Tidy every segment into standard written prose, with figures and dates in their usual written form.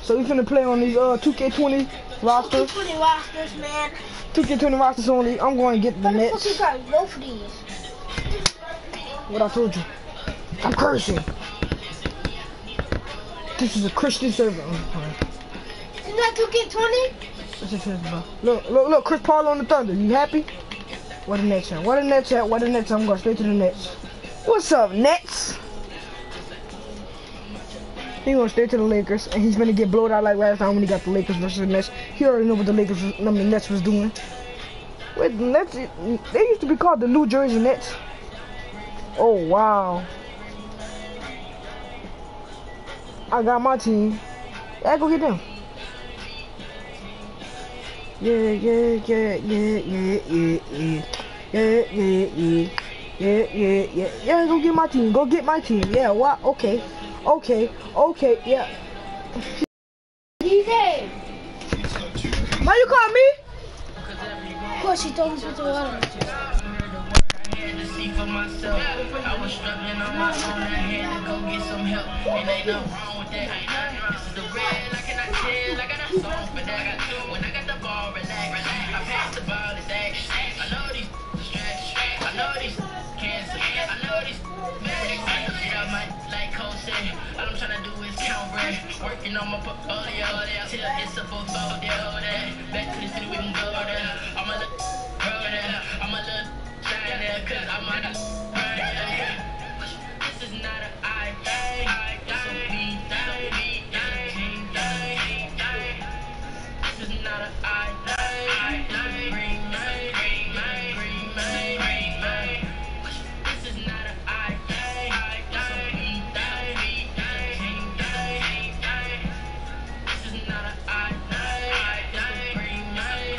So we finna play on these 2K20 rosters. 2K20 rosters, man. 2K20 rosters only. I'm going to get the Nets. What the fuck you got both of these? What I told you. I'm cursing. This is a Christian server. Isn't that 2K20? What's this here, bro? Look, Chris Paul on the Thunder. You happy? Where the Nets at? Where the Nets at? Where the Nets at? I'm going straight to the Nets. What's up, Nets? He going straight to the Lakers, and he's gonna get blowed out like last time when he got the Lakers versus the Nets. He already know what the Nets was doing. Wait, the Nets, they used to be called the New Jersey Nets. Oh, wow. I got my team. Yeah, go get them. Yeah. Yeah, go get my team. Go get my team. Yeah, what? Okay, yeah. DJ! Why you call me? Of course, she told me to water. For myself, I was struggling on my own. I had to go get some help, and ain't nothing wrong with that. This is the red, I cannot tell. I got a song for that. When I got the ball, relax. I pass the ball today. I know these stretch, I know these cancer, I know these I might like Cole said. All I'm trying to do is count bread, working on my portfolio. Till it's a portfolio. Back to the city, we can go there. I'm a little girl there. I'm a little cause I'm on a this is not an I thing, it's a we thing, this is not an I thing, green man, this is not an I thing, it's a we thing, this is not an I thing, green man.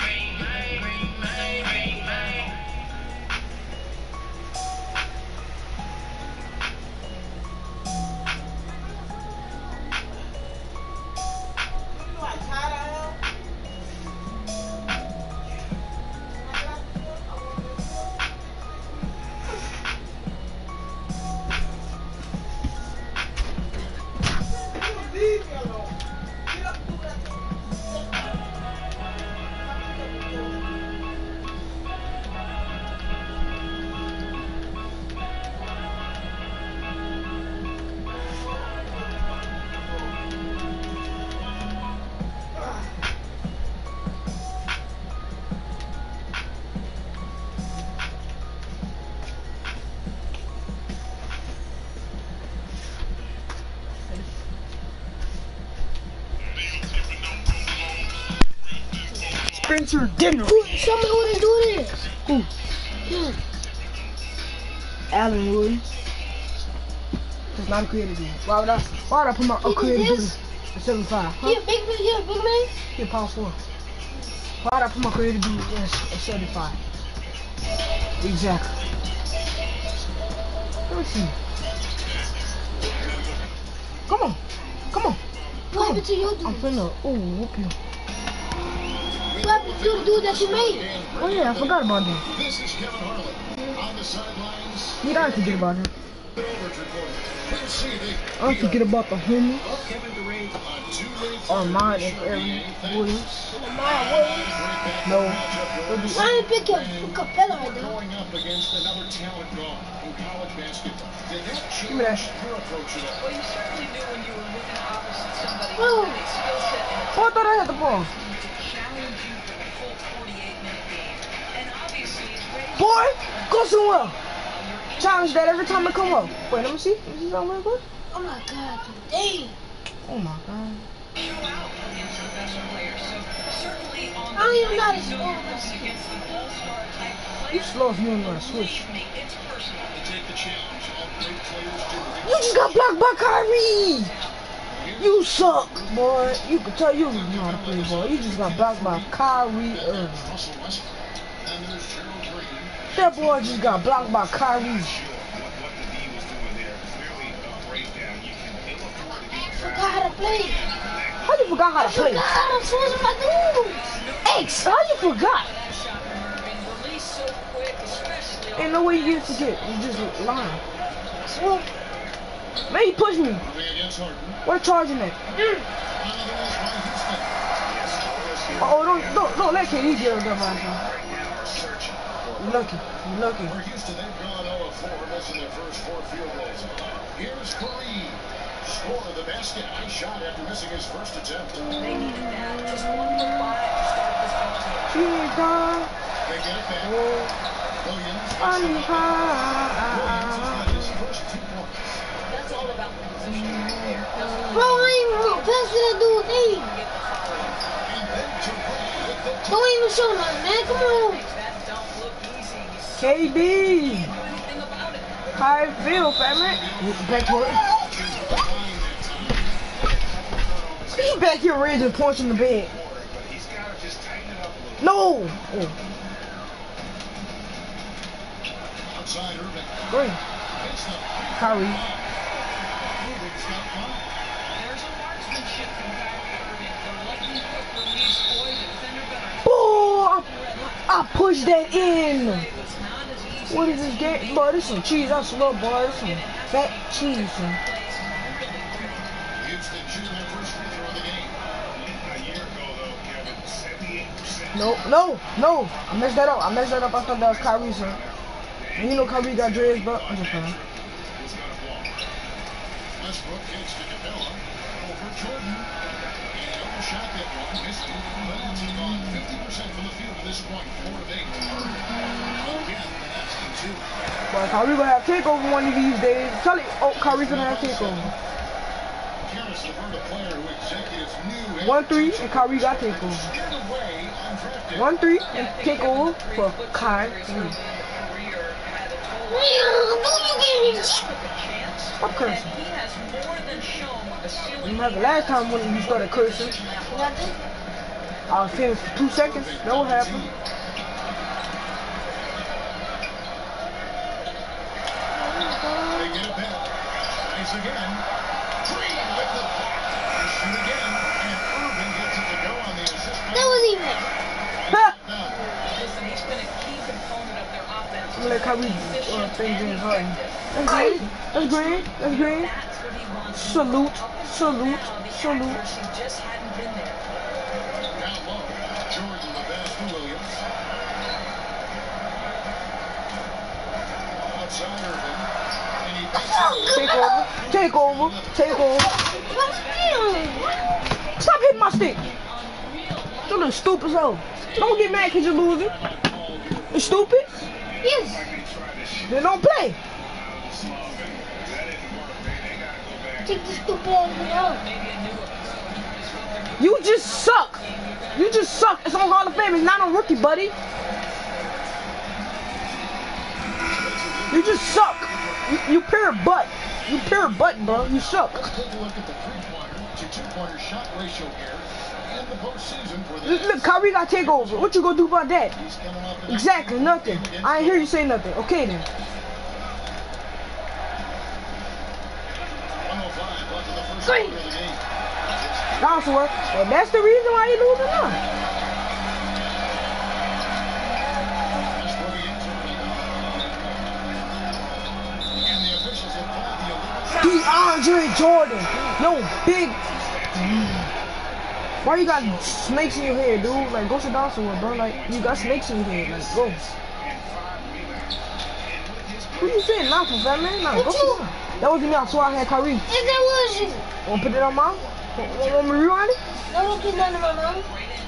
Spencer Dinner. Show me who this dude is. Who? Yeah. Allen Wood. It's not a creative dude. Why would I put my creative dude at 75? Huh? He a big man? He a power 4. Why would I put my creative dude at 75? Exactly. Let me see. Come on. What happened to you, dude? I'm finna, whoop you. What happened to the dude that you made? Oh yeah, I forgot about him. This is Kevin Harlan on the sidelines. You don't forget about him. We'll see the I don't forget about the homie. Kevin Durant on 2 lanes. Armand and Aaron Williams. Lamar Williams. No. Why didn't pick Capella right there? Going up against another talent guard in college basketball. Did that Give me that. change your approach at all? Well, you certainly knew when you were looking opposite somebody Oh. with a skill set and Oh, I thought I had the ball. to challenge you for the full 48-minute game. And obviously, it's great. Boy, go somewhere. Challenge that every time I come up. Wait, let me see. Let me see something real quick. Oh my god, dude. Dang. Oh my god. Show out against the best players. So certainly on I don't even know how to the score. against the all-star type You players. slow if you ain't gonna switch. Believe me, it's personal. To take the challenge, all great players do. You just got blocked by Kyrie. You suck, boy. You can tell you don't know how to play ball. You just got blocked by Kyrie Irving. Russell Westbrook. And there's Gerald Green. That boy just got blocked by Kyrie. Forgot how to play. How you forgot how to play? Forgot how to choose my dudes. X, how you forgot? That shot being released so quick, especially Ain't no way you forget. You just lying. Well, Man, he pushed me. Against Harden. What a charging at? Another one's Oh, don't let KD get him that last time. You're lucky. You're lucky. For Houston, they've gone 0-4, missing their first 4 field goals. Here's Kareem. Score the basket. Nice shot after missing his first attempt. They needed that. Just 1 more buy to start this ball game. They get it back. Williams. Williams has got his first 2 points. That's all about the position right there. Bro, I ain't even passing that dude. Hey, And then Terrell with the don't even show nothing, man. Come on. That don't look easy. KD. Anything about it. How it feel, family? Backboard. He's back here raising points in the bed. No! Oh, outside Irving. great. It's up. Kyrie. Irving's got 5. There's a marksmanship from Kyrie Irving. The lightning quick release, boy, the defender better. Oh, I pushed that in. It was not as easy. What is this game? Boy, this some cheese. I swear, boy. This some fat cheese. Son. Houston shooting their first free throw of the game. A year ago, though, Kevin, 78%. No. I messed that up. I thought that was Kyrie, son. And you know Kyrie got dreads, but I'm just playing. Westbrook gets to Capella over Jordan. And overshot that one. Missed it. Bullets have gone 50% from the field at this point. 4 of 8. Again, that's the 2. But Kyrie gonna have takeover one of these days. Tell it. Oh, Kyrie's gonna have takeover. Karis LeVert, a player who executives knew 1-3 and Kyrie got takeover. scared away undrafted. 1-3 and takeover for Kyrie. Stop cursing. He has more than shown the ceiling. Remember last time when you started cursing, I was famous for 2 seconds. That what happened. They get it back. Nice again. Green with the block. They shoot again. And Irving gets it to go on the assist. That was even. Ha! Now, Listen, he's been a key component of their offense. I'm gonna let Kyrie things in Harden. That's green. That's green. That's green. That's what he wants. Salute. Salute. Salute. He just hadn't been there. down low. Jordan the pass to Williams. Outside Irving. And he makes Take over. Stop hitting my stick. You little stupid hoe. Don't get mad because you're losing. You stupid? Yes. Then don't play. Take this stupid ass out. You just suck. It's on Hall of Fame. It's not on rookie, buddy. You just suck. You pure butt. You pure butt, bro. You suck. Let's take a look at the 3-pointer to 2-pointer shot ratio here in the postseason for the Look, Kyrie got takeover. What you gonna do about that? He's coming off the Exactly, nothing. I ain't hear you say nothing. Okay then. 105 left in the first quarter of the game. That's what. And that's the reason why you losing now. That's where he ends early. And the officials have called the 11th. DeAndre Jordan. No big. Why you got snakes in your head, dude? Like, go sit down somewhere, bro. Like, you got snakes in your head. Like, go. Who you saying not for, fat man? Nah, go sit down. That wasn't me. I swear I had Kyrie. Yes, that was you. Wanna put it on mine? Want me to rewind it? I won't put none in my mouth.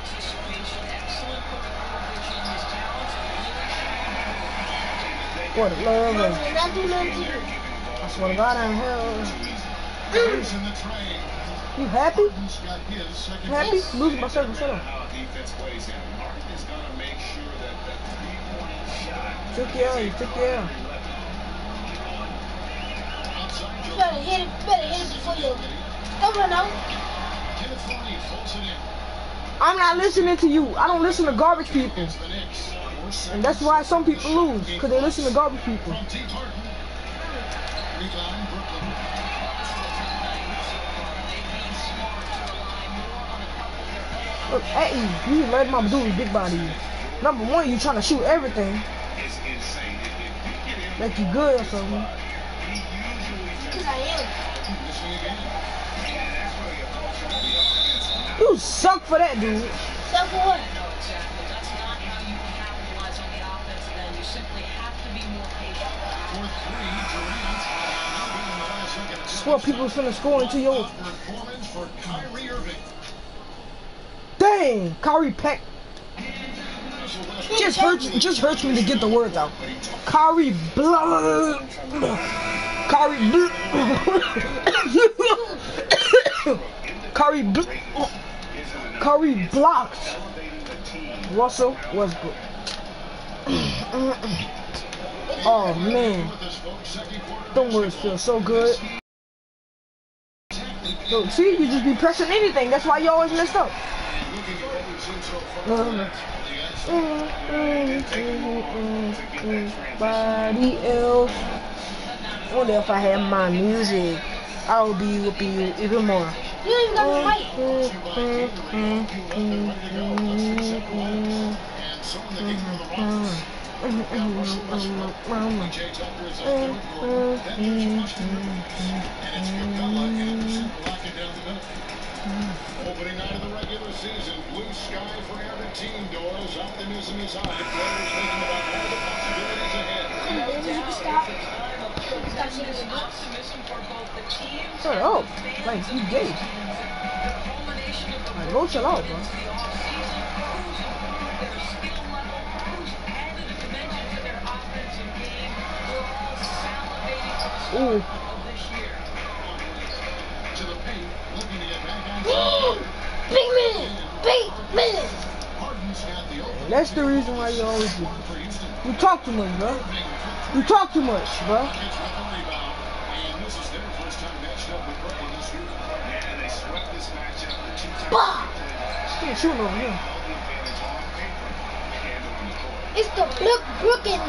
What? Love I it. will not do nothing to you. I swear to God, I'm hell. He's in the tray. You happy? He's got his second Happy? Losing my circle. Shut up. How defense plays in. Martin is going to make sure that the 3-point shot Took your L. You took your L. outside You Jordan. better hit it before you. Don't run out. Kenneth Loney pulls it in. I'm not listening to you. I don't listen to garbage people. It's the Knicks. And that's why some people lose. Because they listen to garbage people. From T. Harden. Rebound, Brooklyn. Look, at you. You let my dude big body. Number one, you trying to shoot everything. Like you good or something. Because I am. You suck for that, dude. Step forward. No, exactly. That's not how you can capitalize on the offensive end. You simply have to be more patient. For three, Durant. Now in the last second. Swear people's finna score into your. Performance for Kyrie Irving. Dang, Kyrie Peck. Just hurts me to get the words out. Kyrie blah. Kyrie blah. Kyrie blah. Kyrie blocks Russell Westbrook. Oh man, them words feel so good. So see, you just be pressing anything. That's why you always messed up. Body else. Only if I had my music, I would be whooping you even more. You ain't got the mic. Opening out of the regular season, blue sky for every team. Doors, optimism is high. Players thinking about all the possibilities ahead. Stop. Optimism for both the team. Shut up. Like, you gay. Like, go chill out, bro. Ooh. To the paint, looking to get back on. Big man. Big man. Harden's got the open And that's the reason why you always do. for Houston. You talk too much, bro. You talk too much, bro. Catch with the rebound. And this is their first time matched up with Brooklyn this year. Yeah, they swept this matchup. The two teams Bah. He ain't shooting over here. held the advantage on paper and on the court. It's the Brooklyn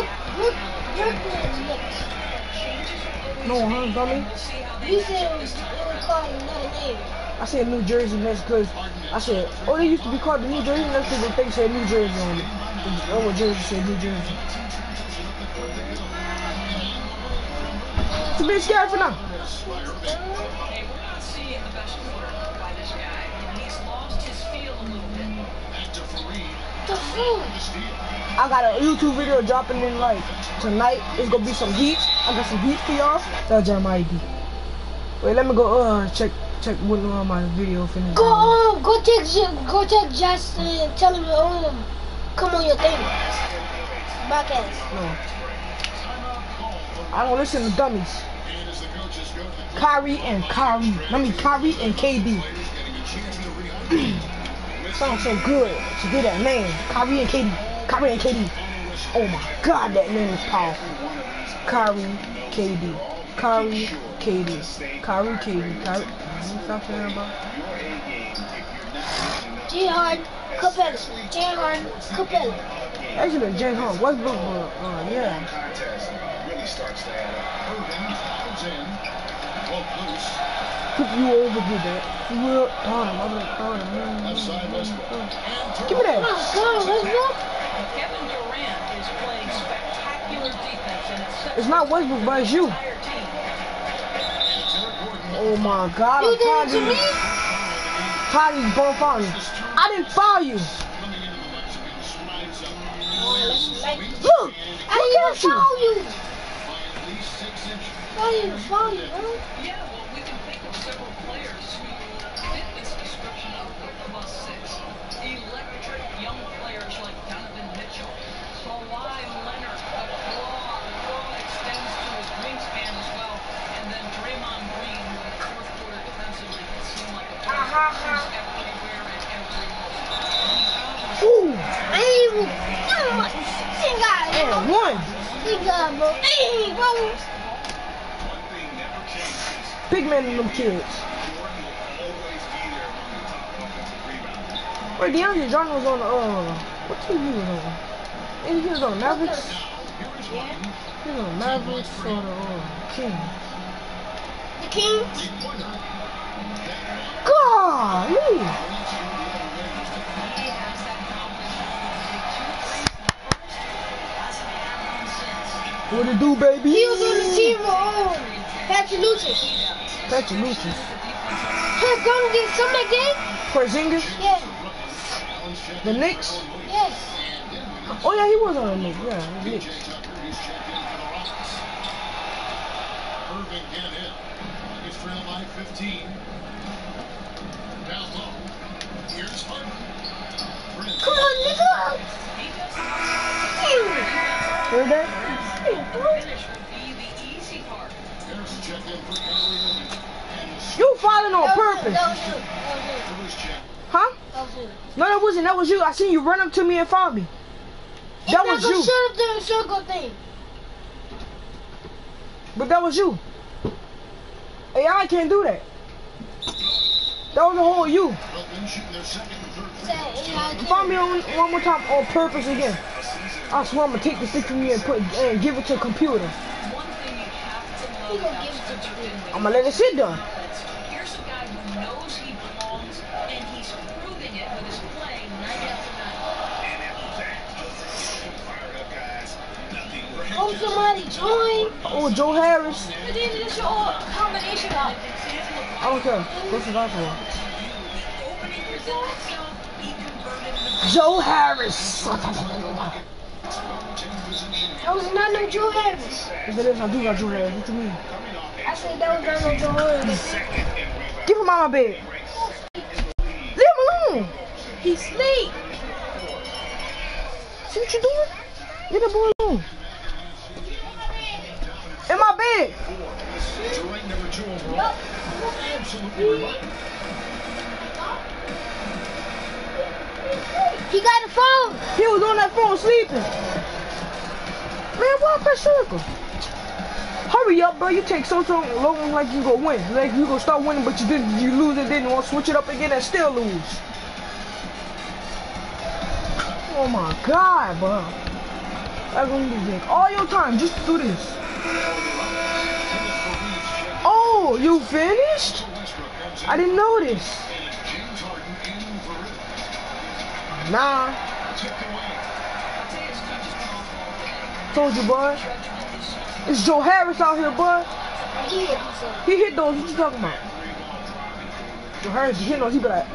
Knicks. No, huh, dummy? You said it was called another name. I said New Jersey Nets because I said, oh, they used to be called the New Jersey Nets because the thing said New Jersey on it. Oh, Jersey said New Jersey. It's a bit scary for now. Hey, we're not seeing the best work by this guy. He's lost his feel a little bit. Back to Fareed. The food. The steal. I got a YouTube video dropping in like tonight. It's gonna be some heat. I got some heat for y'all. Tell Jeremiah D. Wait, let me go check what my video finished. Go take Justin and tell him come on your thing. Podcast. No. I don't listen to dummies. And as the coaches go to the Kyrie and Kyrie. I mean Kyrie and KD. getting a chance to react. Sounds so good to do that name. Kyrie and KD. Kyrie and KD. Oh my God, that name is powerful. Kyrie, KD. Kyrie, KD. Kyrie, KD. Kyrie. Stop saying about. J. Harden, Capella. J. Harden, Capella. Actually, James Harden. Westbrook, yeah. Contest really starts to add up. Irving fouls in. Broke loose. Took you over with that. You will. I'm like, Left side Westbrook. And give me Oh that. my God, Westbrook. Kevin Durant is playing spectacular defense, and it's It's not Westbrook, but it's you. entire team. Oh my God, You I'm did it to tired me? of you. Tired of you going foul me. I didn't foul you. coming into the Mexican strides up. Look, I didn't even foul you. By at least 6 inches. I didn't even foul you, bro. Yeah, well, we can think of several players who fit this description of us six. Electric young players like Donovan Mitchell, Kawhi Leonard, a claw extends to his wingspan as well, and then Draymond Green, who in the fourth quarter defensively can seem like a player who's everywhere and every moment. ooh, I ain't even. Thank God, bro. and one. Thank God, bro. Hey, bro. One thing never changes. Big man in them kids. Jordan will always be there among the top offensive rebounders. Wait, DeAndre Jordan was on what team he was on? And he was on Mavericks. He was on Mavericks or the King. The Kings. Golly! What it do, baby? He was on the team with Patrick Lucius. Patrick Lucius. Hey, gonna get something like that? Porzingis? Yeah. Orleans checked The in Knicks? for Jordan Yes. Williams. Oh yeah, he was on the Knicks. Yeah, the PJ Knicks. Tucker, he's checked in for the Rockets. Irving can't hit. He's trailing by 15. Down low. Here's Harden. Come on, nigga. Heard that? Finish would be the easy part. Harris checked in for Kyrie Irving. And the You falling on That was purpose. first check. Huh? No, that wasn't. That was you. I seen you run up to me and follow me. That was you. Shut up the circle thing. But that was you. AI can't do that. That was the whole you. Brooklyn shooting their second and third free Say, throws. AI You follow me on one more time on purpose again. I swear I'm gonna take the stick from you and give it to a computer. One thing you have to He know gonna about give it to Spencer you. Dinwiddie I'm gonna let it sit there. Here's a guy who knows he belongs, and he's proving it with his play night after night. And if that doesn't get you fired up, guys, nothing will. Oh, somebody join. Oh, Joe Harris. But then it's your combination of. I don't care. What's the last one? Opening presented itself, he converted the Joe Harris. That was not no Joe Harris. If it is, I do got Joe Harris. What you mean? I said that was not no Joe Harris. Get him out of my bed. Leave him alone. He sleep. See what you doing? Leave that boy alone. In my bed. To rank number 2 overall. Absolutely remarkable. He got a phone. He was on that phone sleeping. Man, walk that circle. Hurry up, bro. You take so long like you gonna win. Like you gonna start winning, but you lose it, then you want to switch it up again and still lose. Oh my God, bro. I'm gonna take all your time just to do this. Oh, you finished? I didn't know this. James Harden in for it. Nah. Tipped away. Told you, boy. It's Joe Harris out here, boy. Yeah. He hit those. What you talking about? Joe Harris, he hit those. He be like,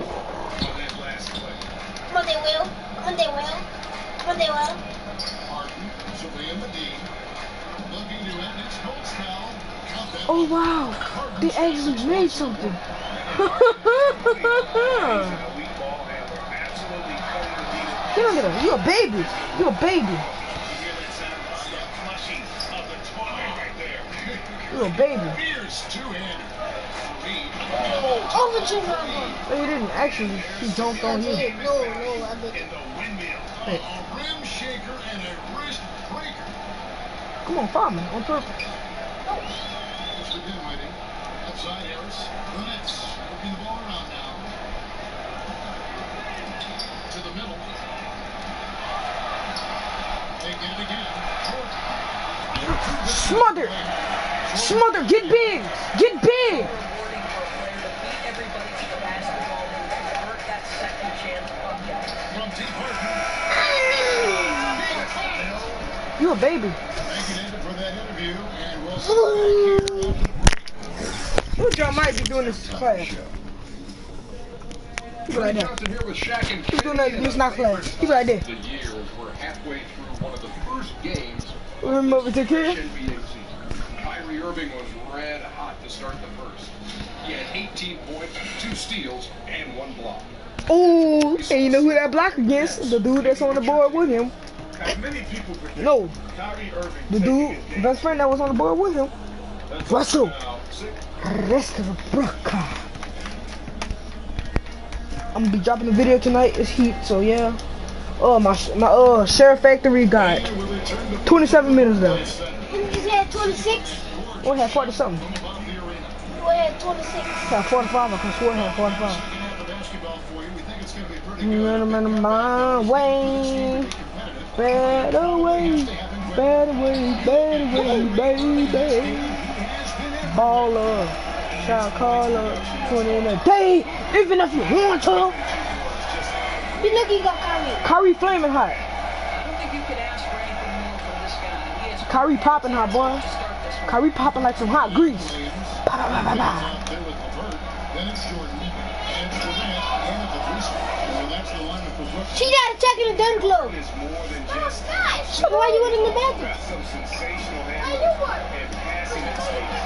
Come on, they will. Come on, they will. Come on, they will. Harden, surveying the D. Looking to end its Colts foul. Count that. oh wow, they actually made something. Get on there. You a baby. You a baby. You a baby. Fierce two-hander. Over to my No, he didn't. Actually, he jumped on you. No, I didn't. Hey, A rim shaker and a wrist breaker. come on, follow me on purpose. Mr. Dinwiddie. Outside Harris. The Nets working the ball around now. To the middle. Taking it again. Jordan. Smother. Smother. Get big. Get big. rewarding for a player to beat everybody to the basketball and convert that second chance bucket. From deep Harden. You a baby. Thank you, David, for that interview. And we'll see you back here. What y'all might be doing this class? He be like that. Johnson here with Shaq and He doing that. This not class. He be like that. the year as we're halfway through one of the first games Remember the kid? NBA season. Kyrie Irving was red hot to start the first. He had 18 points, 2 steals, and 1 block. Oh, and you know who that block against? The dude that's on the board with him. As many people predict, No, Kyrie Irving the taking dude, his game best friend that was on the board with him. Russell. now, Rest of the Brooklyn. I'm gonna be dropping the video tonight. It's heat, so yeah. Oh my Sheriff Factory got 27 minutes left. You just had 26? We had 40 something. You had 26. Had 45. I can swear I had 45. The basketball for you. We think it's going to be pretty good. My way, better way, baby. Baller, shot caller, 20 in a day, even if you want to. You look, you got Kyrie. Kyrie flaming hot. I don't think you could ask for anything more from this guy. He has Kyrie popping hot, boy. to start this one. Kyrie popping like some hot grease. Ba, ba, ba, ba, ba. Out there with LeVert. Then it's Jordan. And Durant. And the three-spot. So that That's the lineup for Brooklyn. She got a check in the dirty glove. It's more than just So why you in the bathroom? got some sensational handling and passing mistakes.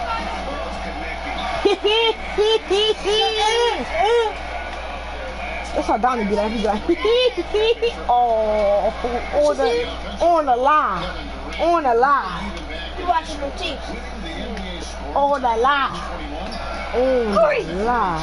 Connecting. That's how Donnie be like. He's like, oh, on the line. On the line. You watching the team. On the line. On the line.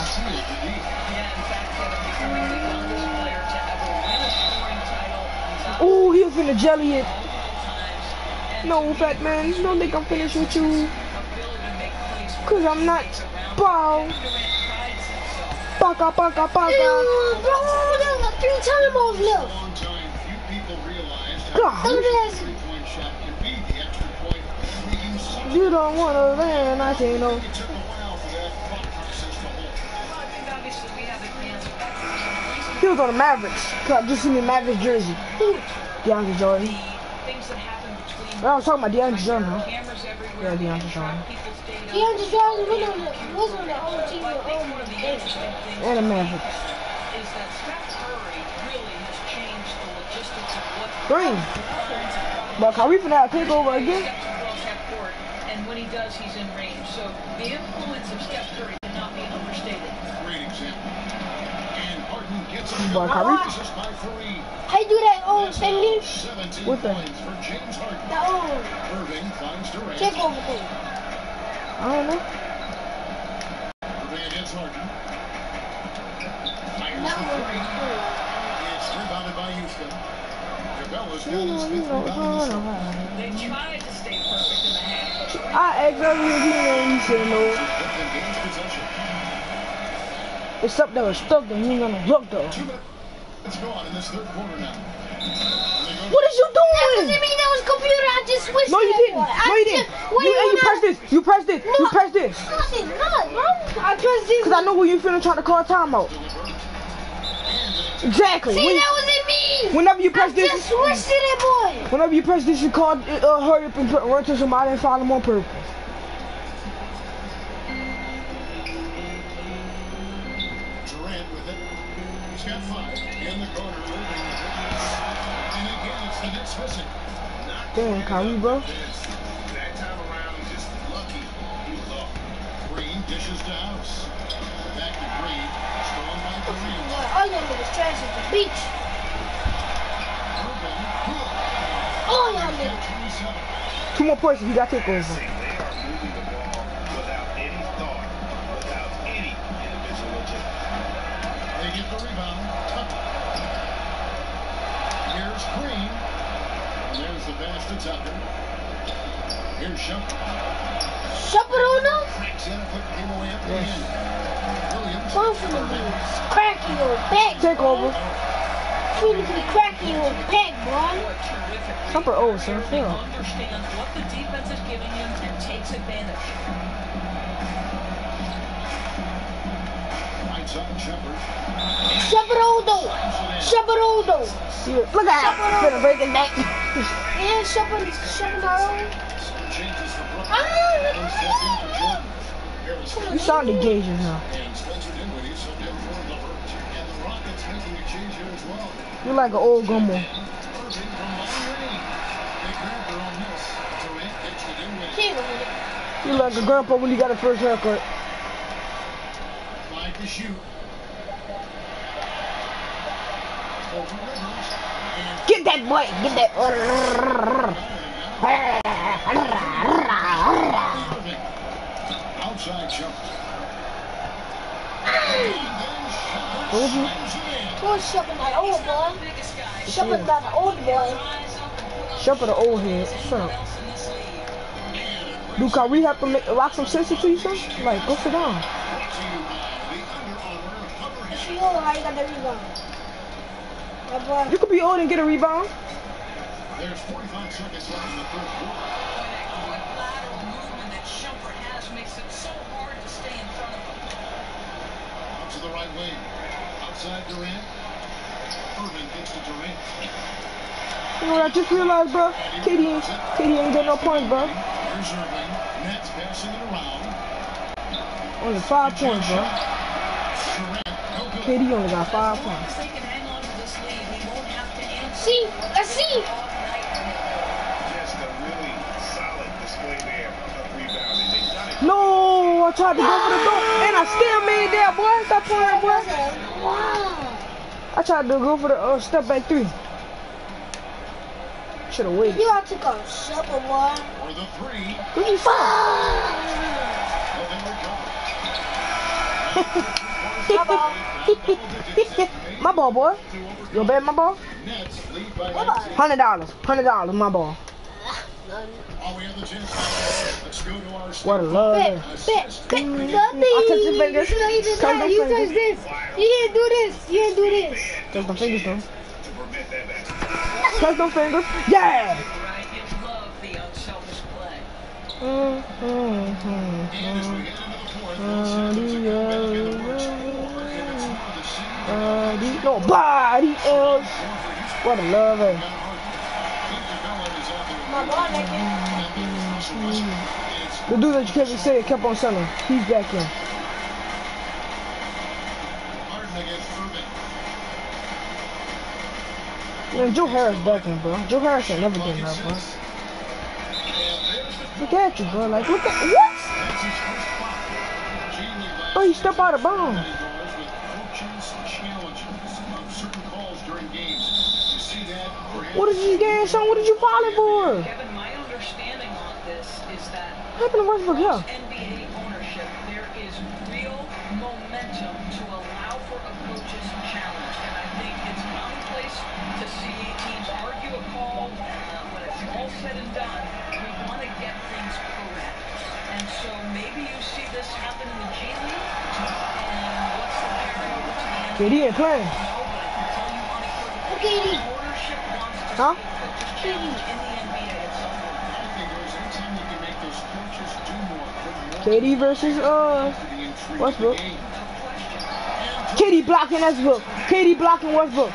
Ooh, he was finna jelly it. No, fat man, don't think I'm finished with you. Cause I'm not. Bow. Baka, baka, baka. Ew, bro, there's like 3 timeouts left. God. Look at this. You don't wanna land, I say no. He was on the Mavericks. Cause I just seen the Mavericks jersey. DeAndre Jordan. But I was talking about DeAndre Jordan, huh? Yeah, DeAndre Jordan. DeAndre Jordan was on the whole team with And the Mavericks. Green. But Kyrie finna have a takeover again. And when he does, he's in range. So the influence of Steph Curry cannot be understated. Great example. And Harden gets But Kyrie. How you do that thing? 17 What's that? points for James Harden. That Irving finds Durant. takeover thing. I don't know. Durant hits Harden. Fires That the one. three. It's rebounded by Houston. Cabela's got his fifth They tried to stay perfect in the half, but I asked earlier if you know you should know. Except that was stuck and you ain't gonna look though. 2 minutes gone in this third quarter now. What is you That doing? doesn't mean that was a computer. I just switched No, you that didn't. one. No, you didn't. You pressed this. You pressed this. You pressed this. No, I did not, bro. I pressed this. Cause I know when you finna try to call timeout. Exactly. See, that wasn't me. Whenever you press I this, just switched to that boy. whenever you press this, you call hurry up and run to somebody and follow them on purpose. Durant with it. He's got 5 in the corner. Irving with it. And again, it's the Knicks missing. Damn, Kyrie, bro. That time around, he's just lucky he was off. Green dishes to House. Back to Green. Strong by Green. All y'all niggas trash at the beach. Irving. All y'all niggas. 27. 2 more points if you got takeover. They are moving the ball without any thought, without any individual agenda. They get the rebound. Tucker. Here's Green. And there's the pass to Tucker. Here's Shumpert. Chaperona? Cracks in and put him away at the end. Williams. Both of them dudes. Cracking your back. Takeover. Physically cracking your back, boy. terrific. Super old, so He Phil. understands what the defense is giving him and takes advantage. Right side, Shumpert. Chaperona. Chaperona. Look at that. Finna break his neck. Yeah, Chaperona. Changes for Brooklyn. Ah, First step in for Jordan. Harris You sound engaged now. and Spencer Dinwiddie subbed in for Levert. And the Rockets making a change here as well. You like an old gumbo. Irving from long range. They grabbed their own miss. Durant gets to Dinwiddie. You like a grandpa when you got a first haircut. 5 to shoot. Over Rivers. And Get that boy. Get that. Irving. Outside jumper. Told you. Poor Shepard, that old boy. Shepard, that old boy. Shut for the old head. Shut up. Do Kyrie have to rock some sense to you, son? Like, go sit down. If you know how you got the rebound. That boy. You could be old and get a rebound. There's 45 seconds left in the third quarter. Quick lateral movement that Shumpert has makes it so hard to stay in front of him. Out to the right wing. Outside Durant. Irving gets to Durant. You know what I just realized, bro? KD ain't getting no points, bro. Here's Irving. Nets passing it around. Only 5 points, bro. Durant. No good. KD only got 5 points. They can hang on to see. Let's see. Just a really solid display there of rebounding. They've done it. No, I tried to go for the door, and I still made that, boy. Stop playing, boy. Wow. I tried to go for the step back three. Should have waited. You ought to go supper, boy. For the three. What you say? My ball, boy. You bet my ball? Nets lead by $100. $100, my ball. Oh, we have the chance. Let's go to our What a love. Bet. Nothing. I touch your fingers. You just Touch my you fingers. touch this. You didn't do this. You didn't do this. Touch my fingers, though. To prevent that back. Touch my fingers. Yeah! Right, you love the unselfish play. And as we head into the fourth, both systems are coming back together for a score. And it's more the same. Nobody else. What a love. My ball naked. The dude that you kept saying kept on selling. He's back in. Harden against Irving. Man, Joe Harris back in, bro. Joe Harris ain't never getting that, bro. Look at you, bro. Like, look at what? Oh, he stepped out of bounds. What did you get, son? What did you file it for? Kevin, my understanding on this is that What happened to Westbrook here? NBA ownership, there is real momentum to allow for a coach's challenge. And I think it's commonplace to see teams argue a call. When it's all said and done, we want to get things correct. And so maybe you see this happen in the G League. And what's the carryover to the NBA? KD ain't playing. No, but I can tell you unequivocally, Look at it. ownership wants to Huh? see a coach's challenge in the NBA at some point. I think there's anytime you can make those coaches do more, put more KD versus to the intrigue Westbrook. of the game. KD blocking Westbrook. KD blocking Westbrook.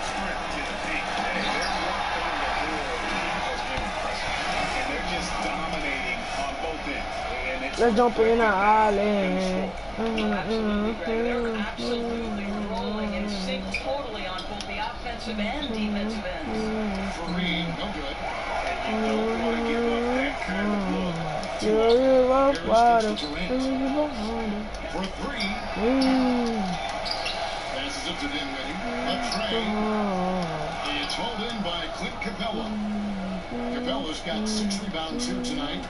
Let's jump in the island. Absolutely rolling in sync totally on both the offensive and defensive ends. Kareem, no good. You're Harris water. gets to for three. Passes it to Dinwiddie. A tray. It's hauled in by Clint Capella. Capella's got 6 rebounds here tonight.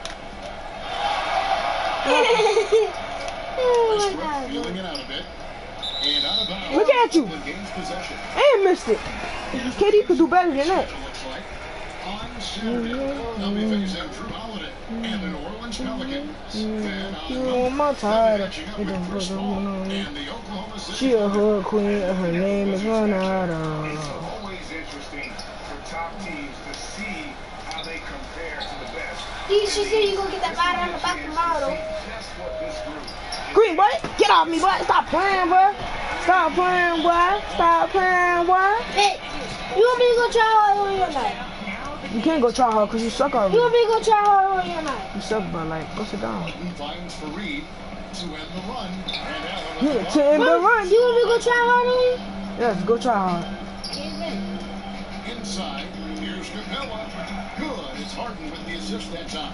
Oh my Westbrook God. feeling it out a bit. And out of bounds. Look at you. Brooklyn gains possession. And missed it. KD could do better than that. It looks like. On Saturday, they'll be facing Drew Holiday and the New Orleans Pelicans. Then Oh, on my Monday, tired. they'll be matching up with Chris Paul and the Oklahoma City She a Thunder. hood queen and her name is Renata. It's always interesting for top teams to see how they compare to the best. She said you gonna get that body on the back of the model. Just what this group is. Green boy, get off me, boy. Stop playing, boy. Stop playing, boy. Stop playing, boy. Hey, you want me to go try hard on your night? You can't go try hard because you suck You already. want me to go try hard on your night? You suck, but like, go sit down. Harden finds Fareed to end the run. And Allen You with the to end the You run. want me to go try hard on you? Yes, go try hard. ball inside. Here's Capella. Good. It's Harden with the assist that time.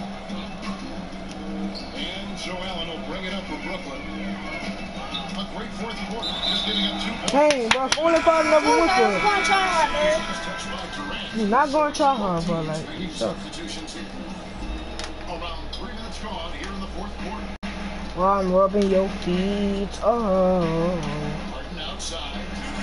And Joe Allen will bring it up for Brooklyn. A great fourth quarter. Just giving up 2 points. Dang, bro. Only five never I'm went for it. gonna try hard, man. Just touched by Durant. You're not going to try hard, bro. Like, you Making suck. substitutions here. Around 3 minutes gone here in the fourth quarter. Well, I'm rubbing your feet. Oh. Harden outside.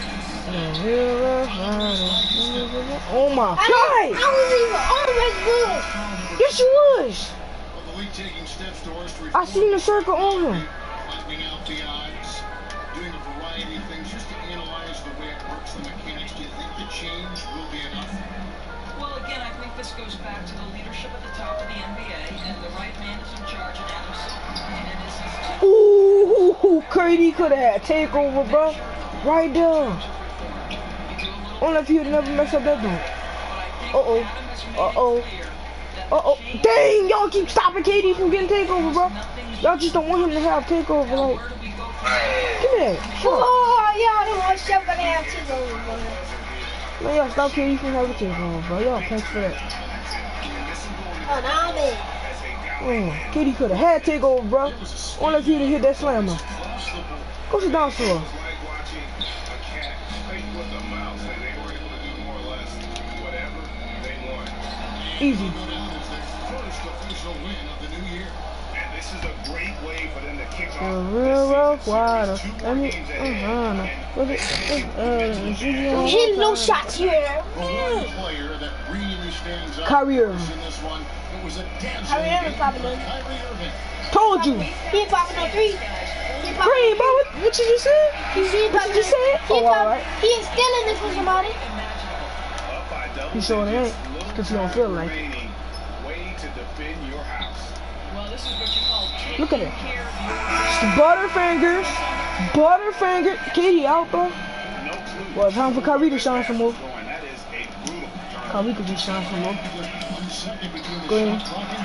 Oh my I God! was even almost good. Yes, you was. Well, the league taking steps towards I seen the circle on him. flattening out the odds, doing a variety of things just to analyze the way it works, the mechanics. Do you think the change will be enough? Well, again, I think this goes back to the leadership at the top of the NBA, and the right man is in charge of Adam Silver. And it is his team. Ooh, KD could have had takeover, bro. Right there. Only if you'd never mess up that dunk. Uh-oh. Uh-oh. Uh-oh. Dang, y'all keep stopping KD from getting takeover, bro. Y'all just don't want him to have takeover, like. Give me that. Shut up. Oh, yeah, I don't want Chef gonna have to go. Man, y'all stop KD from having a takeover, bro. Y'all punch for that. Oh, now I'm in. KD could have had takeover, bro. Unless he'd have hit that slammer. Go sit down, sir. Easy. This is a great way for them to kick off. Real rough water. I mean, He no shots here. Kyrie Irving. Kyrie Irving popping on. Told you. He popping on 3. He Green, bro, what you just said? He What you just said? Oh, alright. He is stealing this from somebody. He sure ain't. Because he don't feel like it. Way to defend your house. Well, this is what you call Look at it. care of Butterfingers. Butterfinger. KD out, bro. No clue. Well, time for Kyrie to shine some more. That is a brutal turn. Kyrie could be shine some more. Go ahead.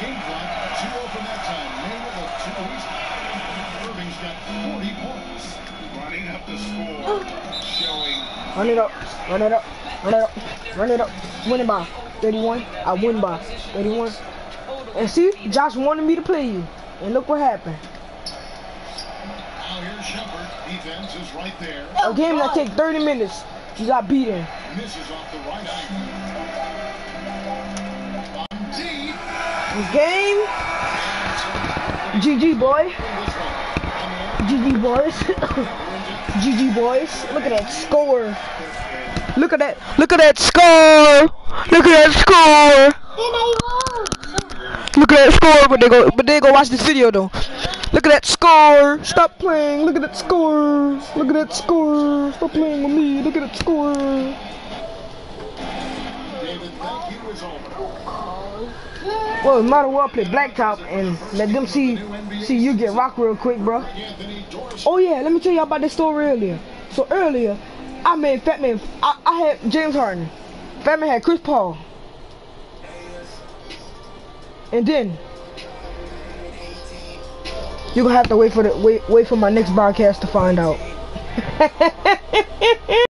Running up the score, showing Run it up. Run it up. Run it up. Run it up. Winning by 31. I win by 31. And see, Josh wanted me to play you. And look what happened. Now here's Shepard. Defense is right there. A game that take 30 minutes, you got beaten. Misses off the right angle. On D. Game. GG, boy. GG, boys. GG, boys. Look at that score. Look at that. Look at that score. Look at that score. Look at that score. But they go watch this video though. Look at that score. Stop playing. Look at that score. Look at that score. Stop playing with me. Look at that score. Well, it might as well play Blacktop and let them see you get rocked real quick, bro. Oh yeah, let me tell you about this story earlier. So earlier, I made Fat Man. I had James Harden. Fat Man had Chris Paul. And then you're gonna have to wait for my next broadcast to find out.